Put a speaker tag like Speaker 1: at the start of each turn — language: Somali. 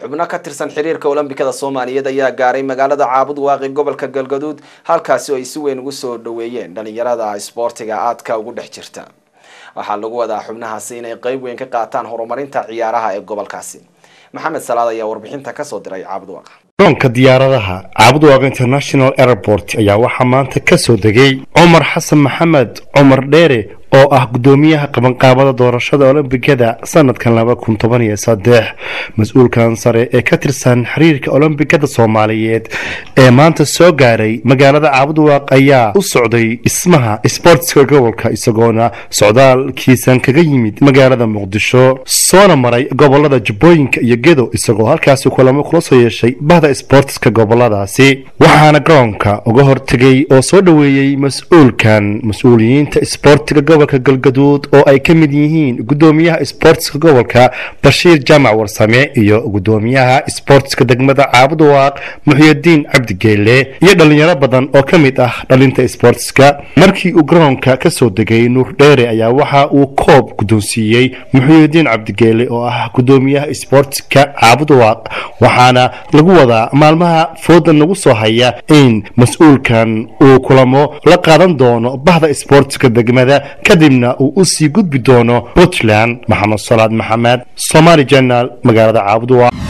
Speaker 1: xubno ka tirsan xiriirka Olombikada Soomaaliyeed ayaa gaaray magaalada Caabud Waaqi gobolka Galgaduud halkaas oo ay si weyn ugu soo dhaweeyeen dhalinyarada isboortiga aadka ugu dhex jirta waxa lagu wadaa xubnahaasi inay qayb weyn ka qaataan horumarinta ciyaaraha ee gobolkaasi Maxamed Salaad ayaa warbixinta ka soo diray Caabud Waaqi
Speaker 2: garoonka diyaaradaha Caabud Waaqi International Airport ayaa waxa maanta ka soo degay Umar Xasan Maxamed Umar Dheere oo ah gudoomiyaha qabanqaabada doorashada Olombikada sanadkan 2013 mas'uulkan sare ee ka tirsan xiriirka Olombikada Soomaaliyeed ee maanta soo gaaray magaalada Caabud Waaqi ayaa u socday ismaha sportska gobolka isagoona socdaalkiisan kaga yimid magaalada Muqdisho soona maray gobolada Jubbooyinka iyo Gedo isagoo halkaas kulamo kula soo yeeshay bahda sportska goboladaasi waxaana garoonka uga hortagay oo soo dhaweeyay mas'uuliyiinta sportska gobolka Galgaduud oo ay ka mid yihiin gudoomiyaha sportska gobolka Bashiir Jamac Warsame iyo gudoomiyaha sportska degmada Caabud Waaqi Muxyidiin Cabdi Geelle iyo dhalinyaro badan oo ka mid ah dhalinta sportska markii uu garoonka ka soo degay Nuur Dheere ayaa waxa uu koob gudoonsiiyay Muxyidiin Cabdi Geelle oo ah gudoomiyaha sportska Caabud Waaqi waxaana lagu wadaa maalmaha foodan lagu soo haya in mas'uulkan uu kulamo la qaadan doono bahda sportska degmada kadibna uu u sii gudbi doono Puntland Maxamed Salaad Maxamed Somali Channel magaalada Caabud Waaqi